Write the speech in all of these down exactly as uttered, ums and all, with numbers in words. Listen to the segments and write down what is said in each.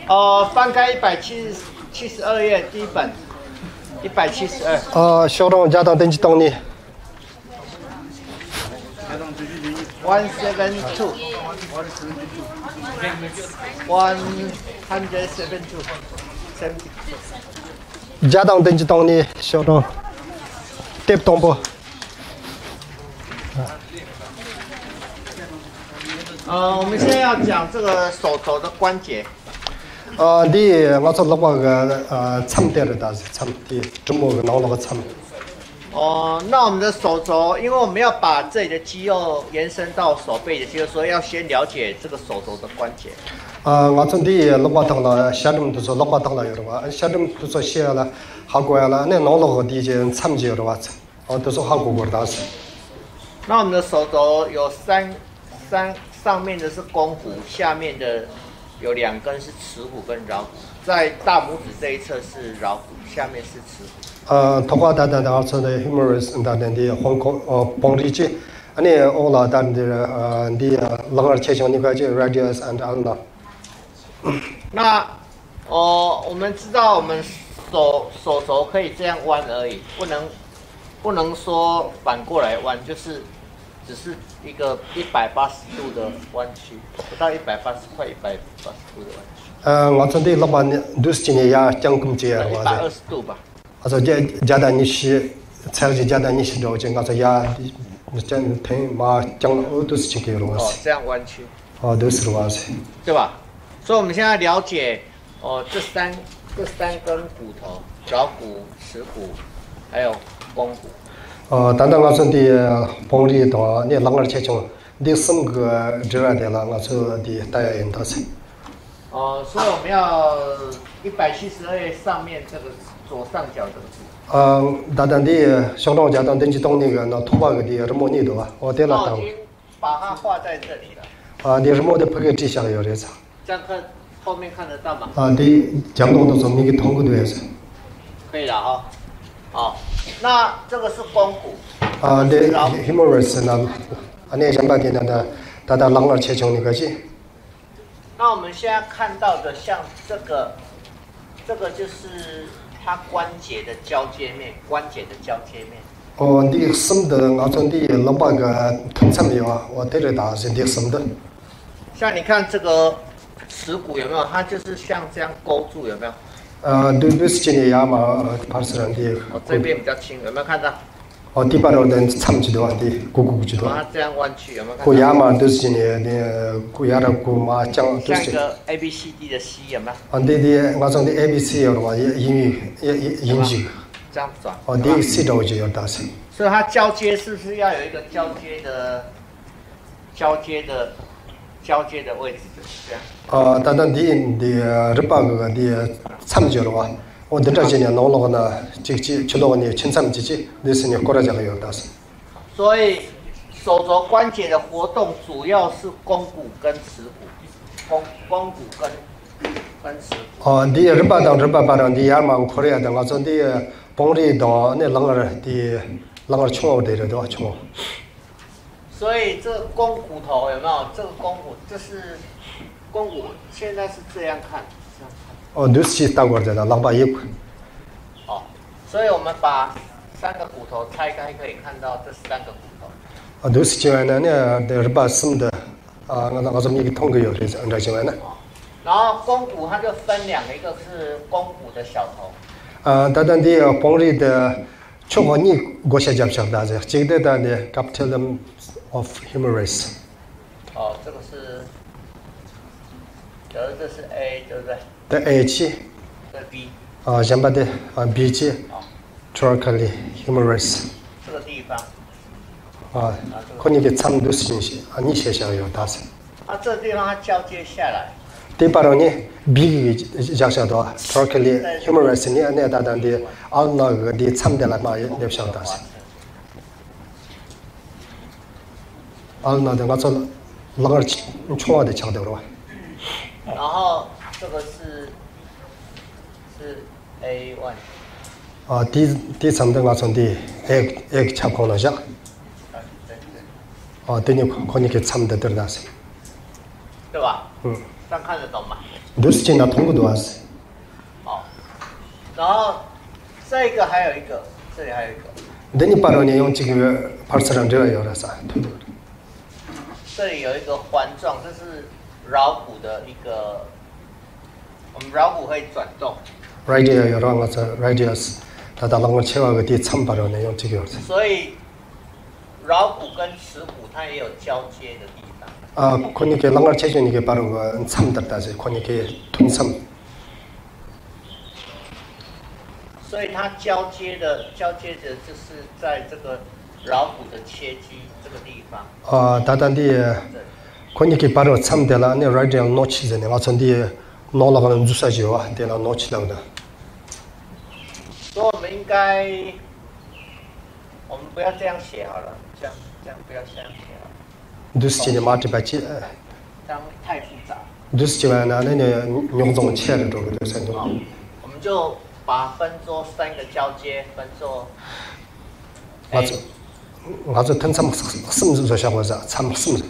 哦，翻开一百七十七十二页第一本，一百七十二。 어, 쇼롱 자동 땡지 동니. one seven two. one hundred seven two. seventy. 자동 땡지 동니 쇼롱. 탭 동보. 呃，我们现在要讲这个手肘的关节。 어, 네, 와서 로바가 어, 참대르다 참디 주먹 나오는 참. 哦，那我们的手肘，因为我们要把这里的肌肉延伸到手背的肌肉，所以要先了解这个手肘的关节。 어, 와서 네 로바당라 샤름도 저 로바당라 여러와 샤름도 저 시야라 하고야라 네 나오는 거 이제 참지여러 왔어. 어,都是하고 거다스. 那我们的手肘有三三，上面的是肱骨，下面的。 有两根是尺骨跟桡骨，在大拇指这一侧是桡骨，下面是尺骨。 呃，头发大大的also the humerus and then the Hong Kong呃绷力肌，安尼 all that the 呃 the longer section 你看这 radius and ulna。 那哦，我们知道我们手手肘可以这样弯而已，不能不能说反过来弯，就是。 只是一个一百八十度的弯曲，不到一百八十，快一百八十度的弯曲。 呃，我从这老板都是今年呀，将工资呀， 一百二十度吧。 我说这加大你是，才是加大你是了解，我说呀，这听嘛讲都是这个东西。 哦，这样弯曲。 哦，都是东西。 对吧？所以我们现在了解哦，这三这三根骨头，桡骨、尺骨，还有肱骨。 어, 단단 가서 디 봉리도 네 랑을 체중 네 섬그 저야 되라 가서 디 다야 인다세. 哦，所以我们要一百七十二页上面这个左上角这个字。 呃，单单的相当家当登记动那个那头发个的什么你都啊，我对了当。 已经把它画在这里了。 啊，你什么的拍个指向有的啥？ 这样看后面看得到吗？ 啊，对，讲到都是你给通过的是。 可以了哈。好。 那这个是肱骨。 啊，对 ，humerus 那，啊，那上半天那那，大大啷个切成那个是？ 那我们现在看到的像这个，这个就是它关节的交接面，关节的交接面。 哦，你什么的？我从你老把个通常没有啊？我对着打是你什么的？ 像你看这个耻骨有没有？它就是像这样勾住，有没有？ 呃，都都是今年亚嘛，帕斯人的。 哦，这边比较轻，有没有看到？ 哦，第八楼的参几多的，咕咕咕几多。 它这样弯曲，有没有看到？ 古亚嘛，都是今年的古亚的古嘛讲都是。 像一个 A B C D 的 C 有没有？ 哦，对对，我从的 A B C 有的话，英语英英语。 这样转。 哦，对 C 的我就要打成。 所以它交接是不是要有一个交接的交接的交接的位置，就是这样？ 어, 다른 디인디 르바가 디 참지로와. 어, 드라지냐 놀러거나 직지 주도원이 친참지지 느스니 꼬라자가 요다스. 所以手肘关节的活动主要是肱骨跟尺骨，肱肱骨跟跟尺骨。 어, 디 르바당 르바바랑 디 야망 코리아당 어떤 디 봉리도 네 랑을 디 랑을 총어 되려도 총어. 所以这个肱骨头有没有？这个肱骨这是。 肱骨现在是这样看，这样看。 哦，都是大个的，两百一。 哦，所以我们把三个骨头拆开，可以看到这三个骨头。 哦，都是这样的，那那是把什么的啊？那那我怎么一个通个有的，按照这样的。 然后肱骨它就分两个，一个是肱骨的小头。 啊，单单的봉리的，从我你我先讲讲大家，这个的呢 capitulum of humerus。 哦，这个是。 假如这是 A， 对不对？ 的 A 期， 这 B。 啊，先把的啊 B 期 ，thoracic humerus。 这个地方。 啊，可能给参都是信息，啊，你写下有打算。 啊，这个地方它交接下来。 第八楼呢 ，B 讲下多 thoracic humerus 呢，那大单的，啊那个的参的来嘛也也想打算。啊，那的我做啷个冲的强调了哇。 然后这个是是 A one。 啊，第第三的我从的 A A 插空了下。啊，对你可你给参的得了噻。 对吧？ 嗯。 这样看得懂吗？ 都是进到通过多少？ 好，然后这个还有一个，这里还有一个。 那你把你用这个拍摄上这个有了啥？ 这里有一个环状，这是桡骨的一个，我们桡骨会转动。 radio 有了，我这 radius， 它到那个切换个地参把着你用这个。 所以桡骨跟耻骨它也有交接的地方。 啊，可你给那个切就你给把那个参的但是可你给吞参。 所以它交接的交接的就是在这个桡骨的切基这个地方。 啊，大胆的，可你给把这参的了，那 radio 拿起着呢，我从地拿了个注射球啊，对了拿起来的。 所以我们应该，我们不要这样写好了，这样这样不要这样写好了。 都是今天马这边去， 这样太复杂。 都是今晚那那那用种切的这个都是。 好，我们就。 把分作三个交接，分作。 我这，我这吞参什么时候下回子？参什么？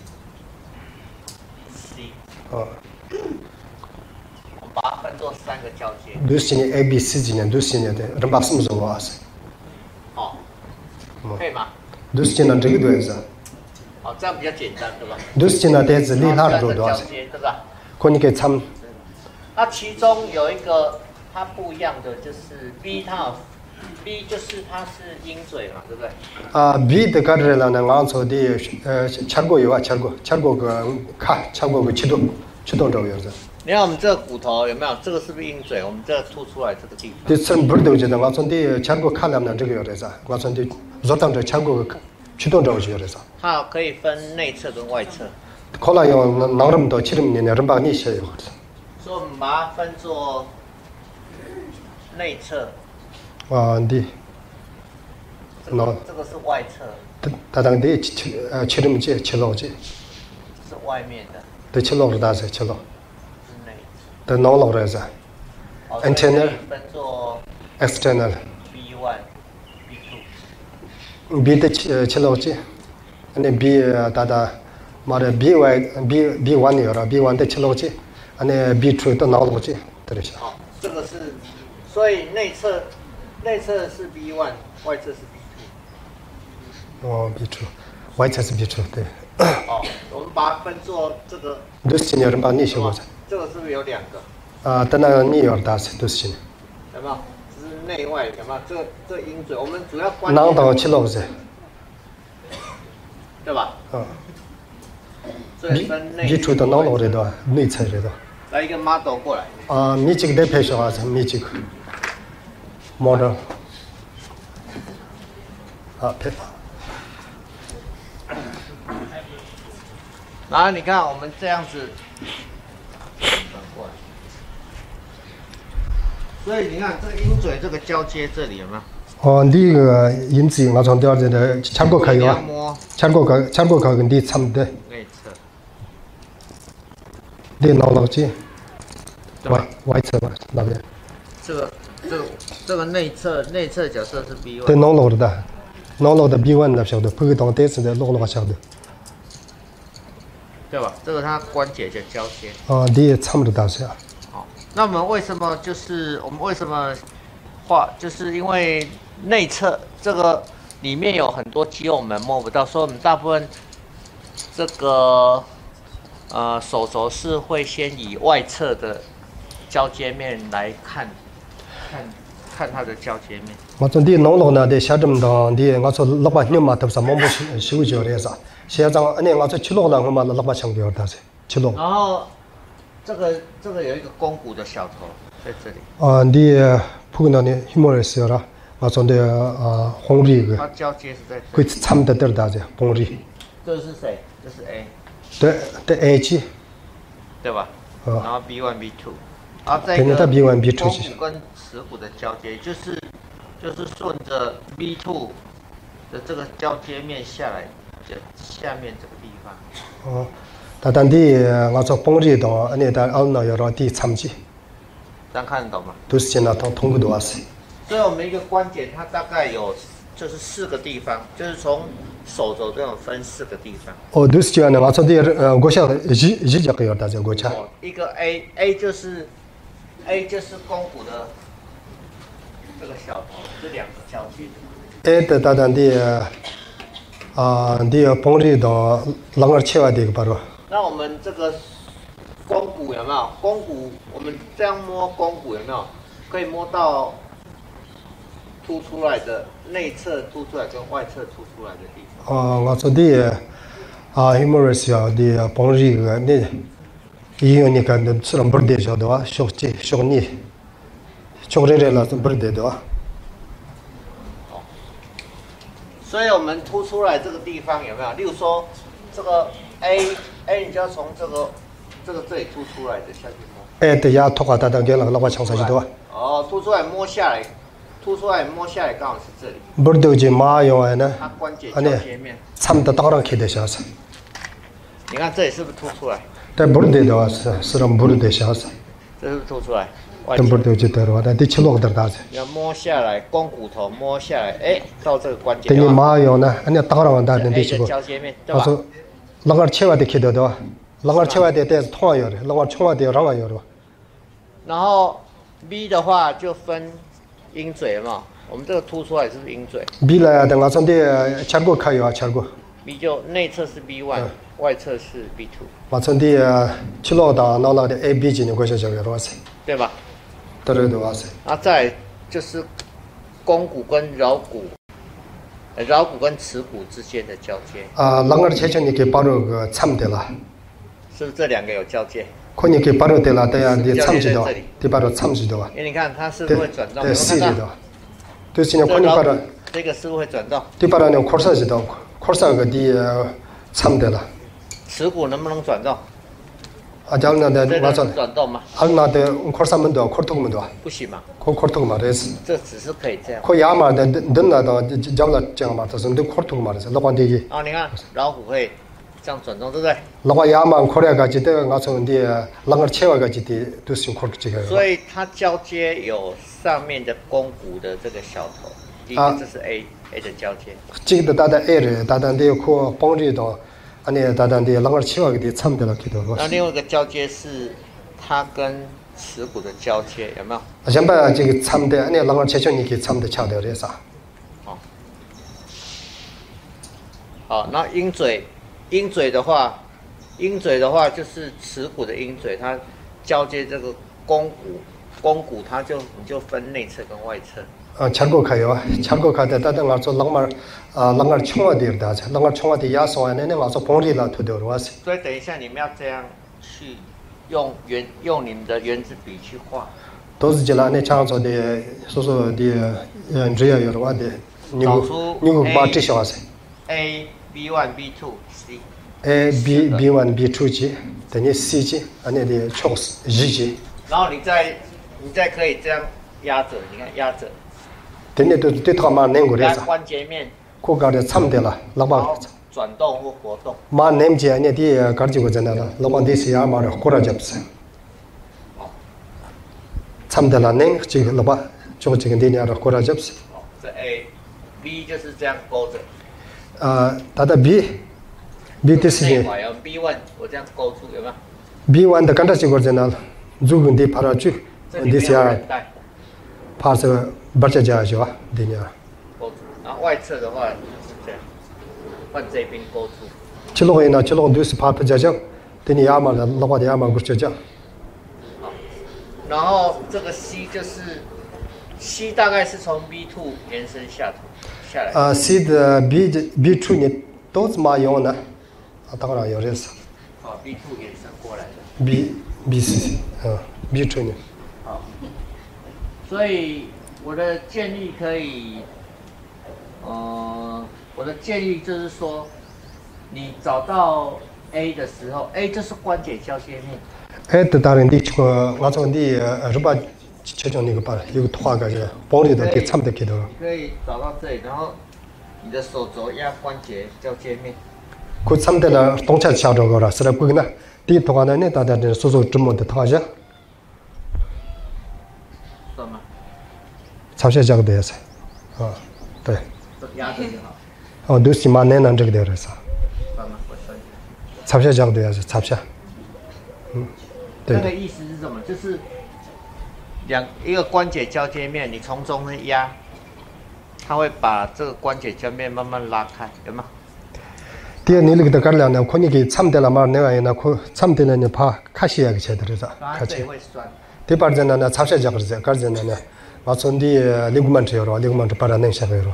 C。 哦。 我们把它分作三个交接。 都是今年 A、B、C 今年都是今年的，人把什么时候啊？是。 好。可以吗？ 都是今年这个段子。 好，这样比较简单，对吧？ 都是今年单子，你哪儿多少？ 交接，对吧？ 可你给参。 那其中有一个。 它不一样的就是 B， 它有 B 就是它是鹰嘴嘛，对不对？ 啊 ，B 的个人呢，俺做的呃，切过有啊，切过，切过个卡，切过个启动，启动这个样子。 你看我们这个骨头有没有？这个是不是鹰嘴？我们这凸出来这个地方。 对，这不是都觉得俺做的切过卡了呢，这个样子噻，俺做的若当这切过个启动这个样子。 它可以分内侧跟外侧。 可能要拿那么多，其实你那人把你写一会儿。 所以我们把它分作。 内侧， 啊，对， 那这个是外侧。 他当地切呃切什么切切老切？ 是外面的。 对，切老是大切切老。 是内侧。 对，脑老的是。Internal。 分作。 External。 B one B two。 B 的切切老切，那 B 大大，嘛的 B one B B one 有了 B one 的切老切，那 B two 的脑老切，对是。 好，这个是。 所以内侧，内侧是 B one， 外侧是 B two。 哦 ，B two， 外侧是 B two， 对。 好，我们把它分作这个。 都是今年人把你写过噻。 这个是不是有两个？ 啊，等那你要大噻，都是今年。 有没有？这是内外有没有？这个这个鹰嘴，我们主要关。 囊到起老噻。 对吧？ 啊。 所以分内。 B two 的囊到这段，内侧这段。 来一个 model 过来。 啊，你这个得拍小子，你这个。 model， 好，拍。 然后你看我们这样子，所以你看这个鹰嘴这个交接这里有没有？ 哦，你个鹰嘴我从第二天的切过开有啊，切过开，切过开跟你差不多。 内侧。 你脑老筋。外外侧吧，那边。 这个。 这个这个内侧内侧角色是 B one。 对，脑老的，脑老的 B one 那晓得，不会当单子的脑老晓得。 对吧？这个它关节的交接。 啊，你也差不多大小。 好，那我们为什么就是我们为什么画？就是因为内侧这个里面有很多肌肉我们摸不到，所以我们大部分这个呃手肘是会先以外侧的交接面来看。 看，看它的交接面。 我从你脑老呢，得下这么多，你我从老把牛嘛头上摸摸修修脚的啥？现在俺那我从七老了，我嘛老把枪给我打噻，七老。 然后这个这个有一个肱骨的小头在这里。 啊，你不跟那里一模一样了，我从的啊红绿个。 它交接是在。 会差不多点大噻，红绿。 这是谁？这是 A。 对对 A 级。 对吧？ 啊。 然后 B one B two。 然后这个肱骨跟耻骨的交接，就是就是顺着 B two 的这个交接面下来，就下面这个地方。 哦，但当地我做帮助到，那在奥那要让地参及。 这样看得懂吗？ 都是现在通通过多少次？ 所以我们一个关节它大概有就是四个地方，就是从手肘这种分四个地方。 哦，都是这样的。我从的呃，我想一一一就可以大家过去。 哦，一个 A，A 就是 A 就是肱骨的这个小头，这两个交接的。 A 的大单的啊，的帮里到两个切外的巴罗。 那我们这个肱骨有没有？肱骨我们这样摸肱骨有没有？可以摸到凸出来的内侧凸出来跟外侧凸出来的地方。 哦，我从的啊 ，humerus 啊的帮里个那，医院你看的虽然不是的晓得吧？小姐小你，小人人了是不是的对吧？ 所以我们凸出来这个地方有没有？例如说这个 A，A 你就要从这个这个这里凸出来的下去摸。 哎，对呀，头发大大给那个老板抢上去对吧？ 哦，凸出来摸下来，凸出来摸下来刚好是这里。 不是都是马用的呢？ 它关节交接面。 差不多当然开的下子。 你看这里是不是凸出来？ 但不是的对吧？是是让不是的下子。 这是不是凸出来？ 但不是的就对了，但第七落的大子。 要摸下来，肱骨头摸下来，哎，到这个关节。 等你马用呢？人家当然大的第七个。 交接面，对吧？ 他说，两个切外的开的对吧？两个切外的带是同样的，两个冲外的让外有的吧？ 然后 B 的话就分鹰嘴嘛，我们这个凸出来是不是鹰嘴 ？B 呢，等我从的切过可以啊，切过。 B 就内侧是 B one，、嗯、外侧是 B two。 我从的七落到那那的 A B 级的关系就有多少？ 对吧？ 对对对，哇塞。 然后再就是肱骨跟桡骨，桡骨跟耻骨之间的交接。 啊，两个切切你给把这个参的了。 是不是这两个有交接？ 可你给把这的了，对呀，你参知道，得把这参知道啊。 因为你看它是不是会转动？ 对，是的。对，现在可你把这。 这个是不是会转动？ 对，把这那扩散知道，扩散个的参的了。 耻骨能不能转动？ 啊，叫那的我说。转动吗？ 啊，那的扩散门多，扩动门多。 不行嘛。 扩扩动嘛，这是。 这只是可以这样。 扩压嘛，的等那的叫了这样嘛，这是都扩动嘛，这是老板的。 哦，你看老虎会这样转动，对不对？ 老板压嘛，扩来个记得我从的两个切外个记得都是用扩这个。 所以它交接有上面的肱骨的这个小头，第一个这是 A，A 的交接。 这个大单 A 的，大单的可帮助到。安尼大单的两个切外的参的了，看到了。 那另外一个交接是它跟耻骨的交接，有没有？ 啊，先把这个参的，安尼两个切切你给参的掐掉的啥？ 好。好，那鹰嘴，鹰嘴的话，鹰嘴的话就是耻骨的鹰嘴，它交接这个肱骨，肱骨它就你就分内侧跟外侧。 啊，切过可以啊，切过可以，但但我做两码啊，两个冲啊点的，两个冲啊点压缩啊，那那我做帮里了，涂掉了是。 所以等一下你们要这样去用圆用你们的圆珠笔去画。 都是这啦，那常做的，说说的，嗯，这样有的话的，你个你个把这小子。 A B one B two C。 A B B one B two 级，等于 C 级，啊那的确实一级。 然后你再你再可以这样压着，你看压着。 等你都对他妈能过来啥？ 关节面。 可搞的差不多了，老板。 转动或活动。 妈能接你的搞几个在那了，老板的是也妈的过来就不是。 哦。 差不多了，能这个老板就这个的呢，过来就不是。 哦，这 A，B 就是这样勾着。 啊，他的 B，B 的是呢。内 B one 我这样勾住有没有 ？B one 的刚才这个在那了，如果你爬上去， 你是要爬这个。不是这样是吧？对呀。 勾住，然后外侧的话是这样，换这边勾住。 这路呢，这路都是爬不这样，等你压嘛的，老把的压嘛不是这样。 好，然后这个 C 就是 C 大概是从 B two 延伸下头下来。 啊 ，C 的 B 的 B two 呢都是嘛用呢？啊，当然有认识。 好 ，B two 延伸过来的。 B B C 啊 ，B two 呢？ 好，所以。我的建议可以，呃，我的建议就是说，你找到 A 的时候 ，A 就是关节交接面。 A 的大人的这个，我从的呃，是把切成那个把有个拖个是，帮里头给差不多给到了。 可以找到这里，然后你的手肘压关节交接面。 可差不多了，动起下这个了，是了，过呢，第一拖呢，那大家的手肘这么的拖下。 什么？ 朝下这个的是，啊，对。 压着就好。 어 두시 만내는 저기 되어서. 算吗？我算一下。 잡샤 작도야지 잡샤. 嗯，对。 那个意思是什么？就是两一个关节交接面，你从中间压，它会把这个关节交面慢慢拉开，有吗？ 뒤에 니르기도 가려면 코니기 참되라 말 내가 이나 코 참되는 파 카시야 그쳐들어서 같이 뒤바르잖아 잡샤 작으르자 가르잖아 맞선디 리그먼트여로 리그먼트 바라는 샤베로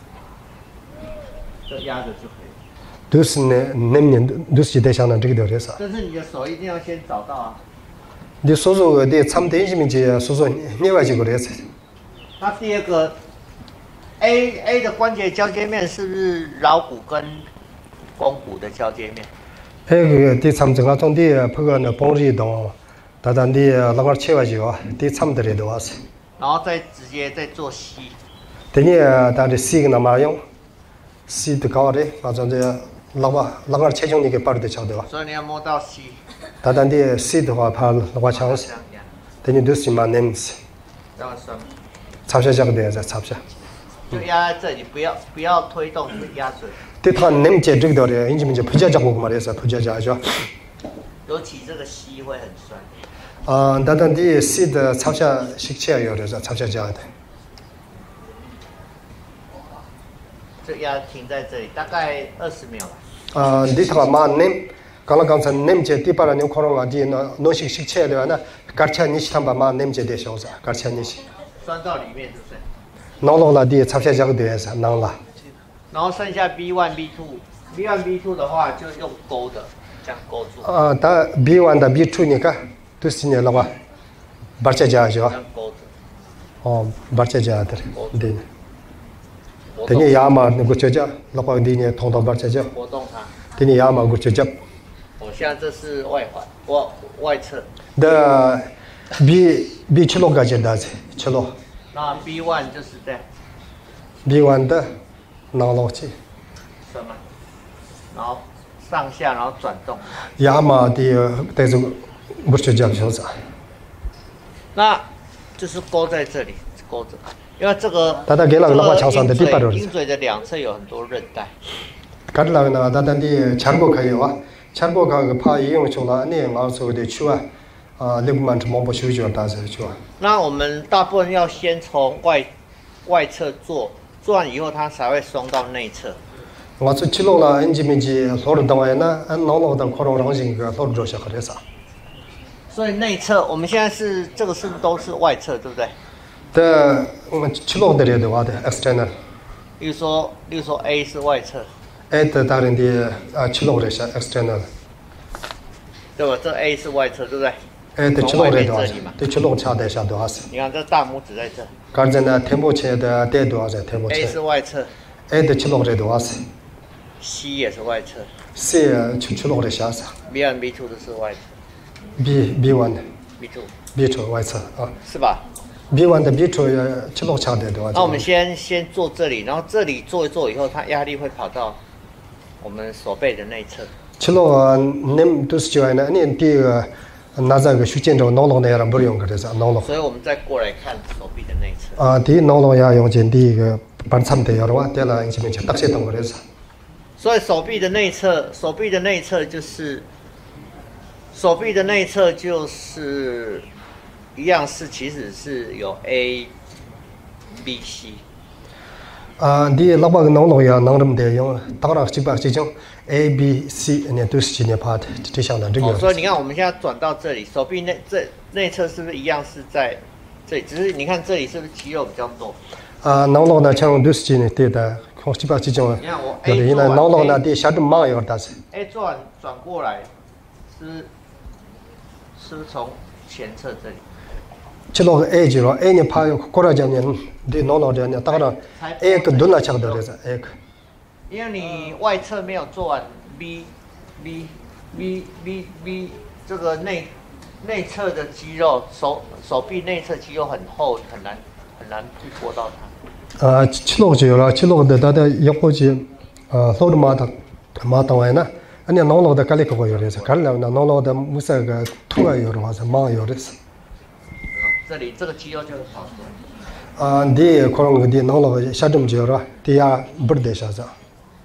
就压着就可以。 두스네 냄년 두스 대상은 저기 되어서 但是你的手一定要先找到啊。 네 소소 네 참되심인지 소소 내가지 그래서 那第二个 A A 的关节交接面是不是桡骨跟肱骨的交接面？ 그 뒤 참정아 동디 그거는 봉리도 다단디 랑을 채워지고 뒤 참들에도 와서 然后再直接再做 C。 等于다들 C가 나마용 C 的高的맞아 이제 랑아 랑을 체중이게 빠르게 잡대와 所以你要摸到 C。 다단디 C 的话怕랑아 창스 等于두시만 냄스 这样酸。 잡샤 작대야자 잡샤 就压在这里，不要不要推动，就压着。 뒤타 냄제 저기 되어 인지 이제 부자 잡고 말해서 부자 자죠 尤其这个 C 会很酸。 아 다단디 C 的 잡샤 식체예요 그래서 잡샤 자야 돼 就压停在这里，大概二十秒吧。 아 뒤타 마냄 강강산 냄제 뒤바라는 코로나 뒤나 노식 식체려나 가르차 니시탐바 마 냄제 되셔서 가르차 니시 酸到里面，是不是？ 나올라 뒤에 잡샤 작도 돼서 나올라 然后剩下 B one B two，B one B two 的话就用勾的，这样勾住。 아, 다 B one 다 B two 니까 두시네 라와 바르차 자죠 这样勾着。 어 바르차 자들 네等于 야마 그 저자 라와 디네 통도 바르차죠 活动它。 等于 야마 그 저자 我现在这是外环，外外侧。 다 B B 칠로까지 다지 칠로 那 B one 就是这样， B one 다 나올지 什么？然后上下，然后转动。 야마 디 대저 무슨 잡셔서 那就是勾在这里，勾着，因为这个 다다 게랑 라와 창산데 这个 뒷발을 鹰嘴的两侧有很多韧带。 가르라나 다단디 잘고가요와 잘고가 파 이용 중라 네 마우스의 추와 아 리그먼 몸보 쉬죠 다서 좋아 那我们大部分要先从外外侧做，做完以后它才会松到内侧。 와서 치료라 엔지민지 소르 동안에나 안 나오는 코로나랑진 그 소르 조셔 그래서 所以内侧我们现在是这个是不是都是外侧，对不对？ 더 치료들에도 와대 external 例如说，例如说 A 是外侧， 에드 다른데 아 치료그래서 external 对吧？这 A 是外侧，对不对？ 에드 从外面 치료그래도 这 와서 里嘛。 또 치료 차대셔도 와서 你看这大拇指在这 가르잖아 템포체의 대도 와서 ，A 템포체 是外侧 에드 치료그래도 와서 ，C 也是外侧 C 치료그래서 와서 ，B one B two 都是外侧 B B one ，B two B two 外侧啊是吧？ B one 的 B two 치료 차대도 와서 那我们先先做这里，然后这里做一做以后，它压力会跑到我们手背的内侧。 치료 님 두스지와나 아니 뒤가 나자가 휴전적 노노네랑 버용 그래서 노노 所以我们再过来看手臂的内侧。 아, 뒤 노노야 용진 뒤가 반참대여와 대라 인지면 딱세던 그래서 所以手臂的内侧，手臂的内侧就是手臂的内侧就是一样是，其实是有 A、B、C。 아, 뒤 라박 노노야 나름대 용 따라 집박 지정 A, B, C 呢都是今年爬的这项的这哦， 个。 所以你看我们现在转到这里，手臂内这内侧是不是一样是在这里？只是你看这里是不是肌肉比较多？ 아, 나오는 참都是今年对的，空집박 지정。 你看我有 A 的那做完 나오는 那 A 第下周忙有的是。 A 做完转过来，是是不是从前侧这里？ 치료 A 지로 A 니 파 고라자면 뒤 노노데 따라 A 그 눈나 차거든 그래서 A 因为你外侧没有做完 B B B B B 这个内内侧的肌肉，手手臂内侧肌肉很厚，很难很难去拨到它。 아, 치료 지요라 치료데 다다 역고지 아, 소르마다 마타와나 아니 노노데 깔리고 그래서 갈라나 노노데 무사가 투가 요로 와서 마 요레스 这里这个肌肉就会跑出来。 아, 디 그런 거디 노노 샤좀 지요라 디야 버데샤자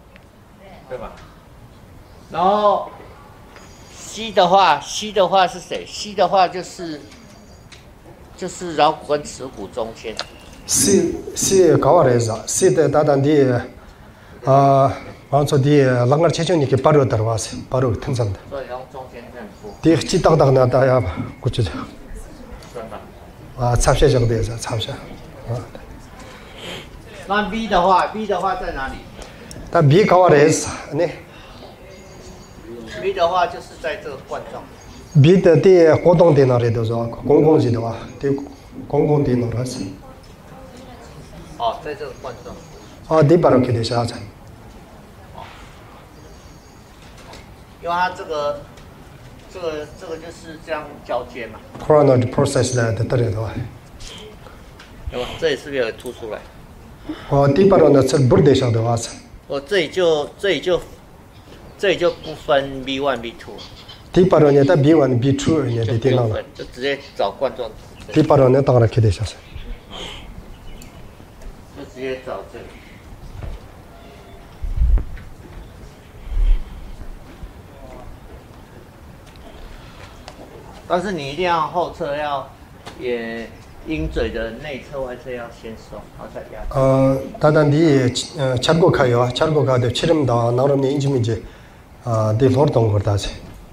对吧？然后 C 的话 ，C 的话是谁 ？C 的话就是就是桡骨跟尺骨中间。 C C高了是 C 的大单的啊，完说的啷个切就你给巴罗德瓦是巴罗腾上的。 所以从中间这样铺。 第几当当呢？大家估计。 算吧。 啊，插下这个的是插下。啊。 那 B 的话 ，B 的话在哪里？ 但 B 高了是呢。 B 的话就是在这个冠状。 B 的的活动电脑里头是公共机的话，的公共电脑那是。 哦，在这个冠状。 哦，第八个给的下子。 哦。因为它这个，这个这个就是这样交接嘛。 Coronary process 的的这里头。 对吧？这里是不是有凸出来？ 哦，第八个呢是不得晓得话是。 我这里就这里就这里就不分 B 一 B 二。 第八个呢，在 B 一 B 二呢的电脑了。 就直接找冠状。 第八个呢，当然给的下子。 就直接找这里。但是你一定要后侧要也鹰嘴的内侧外侧要先松，然后再压。 呃，单单的呃，切过开哟，切过开的切么到那种的引进去，啊，的活动过大些。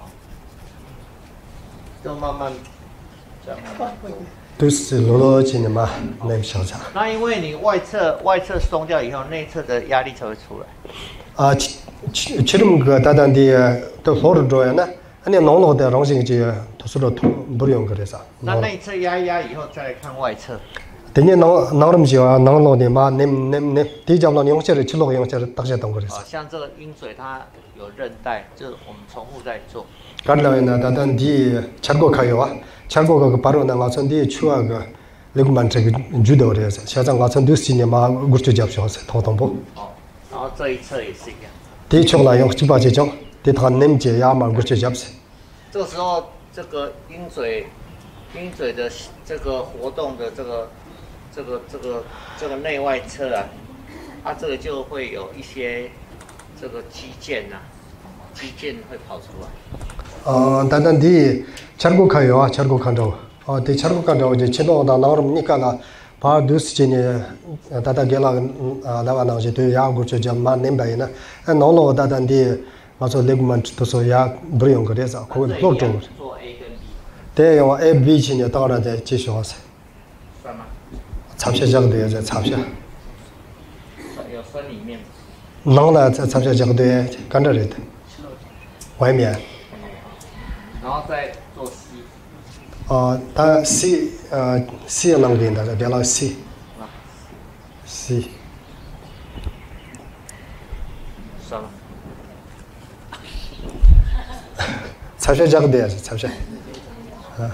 就慢慢这样。 都是落落紧的嘛，那个小场。 那因为你外侧外侧松掉以后，内侧的压力才会出来。 啊，切切么个单单的都活着着呀呢？那弄弄的东西就都是了，不用个的啥。 那内侧压一压以后，再来看外侧。 等你弄弄那么久啊，弄弄的嘛，你你你，第一脚弄用起来，七六用起来，大些动个的啥。 像这个鹰嘴它有韧带，就是我们重复在做。 干了呢，单单的切过开哟啊，切过个个巴罗呢，我从的出啊个那个蛮这个主导的是，现在我从都是呢嘛，我就接不下去，通通不。 哦，然后这一侧也是一样。 第一出来用七八节种。对他能解压嘛，我就接不起。 这个时候，这个鹰嘴，鹰嘴的这个活动的这个、这个、这个、这个内外侧啊，它这个就会有一些这个肌腱呐、啊，肌腱会跑出来。 呃，单单的切过看有啊，切过看着，哦，对，切过看着就切到那那种你看了，把都是今年，单单给了啊，那完东西对压过去就蛮明白呢，哎，那老单单的。我说那个嘛，都说也不用个的啥，可能老重。 做 A 跟 B。 对，用 A、B 去呢，当然再继续下去。 算吗？ 插下这个队再插下。 有分里面。 弄了再插下这个队，跟着来的。外面。 然后再做 C。 哦，他 C 呃 C 弄给的，别了 C。C。 算了。 插下这个队是插下。啊。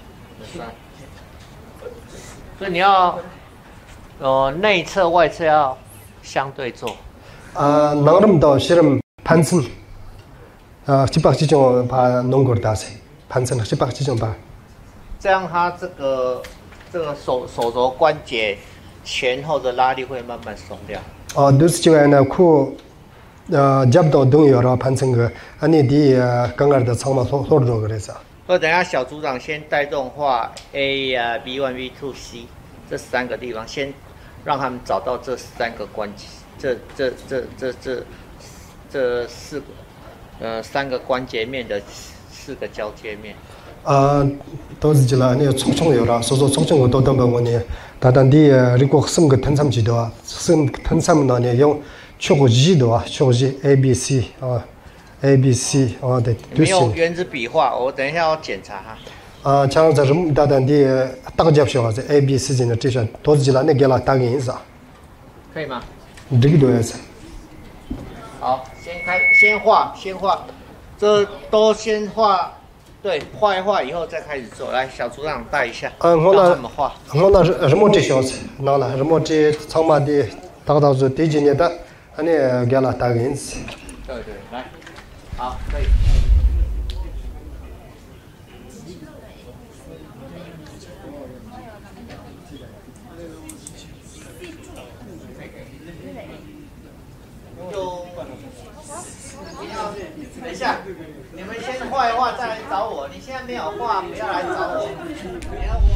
所以你要，呃，内侧外侧要相对做。 啊，弄那么多些人盘成，啊，七八几种把弄过大些，盘成了七八几种把。 这样它这个这个手手肘关节前后的拉力会慢慢松掉。 哦，都是这样的，苦。呃，接不到动摇了，盘成个，啊，你的刚刚的长毛拖拖着个的啥？ 所以等下小组长先带动画 A 呀、B 一、B 二、C 这三个地方，先让他们找到这三个关节，这这这这这这四个呃三个关节面的四个交接面。 啊，都是这了，你重重有了，所以说重重我都等不我呢，但但的如果什么个腾上去的话，什么腾上那呢用。确个一的啊，确个一 A B C 啊 ，A B C 啊，对， 没有原子笔画，我等一下要检查哈。 啊，像这种大胆的大家小孩子 A B C 的这些，都是起来你给了打个印子啊。 可以吗？ 这个多少次？ 好，先开，先画，先画，这都先画，对，画一画以后再开始做。来，小组长带一下。 嗯，我那怎么画？ 我那是什么这小子？那了什么这长马的，大到是第几年的？那你给了打个印子。 对对，来，好，可以。就等一下，你们先画一画再来找我。你现在没有画，不要来找我。你要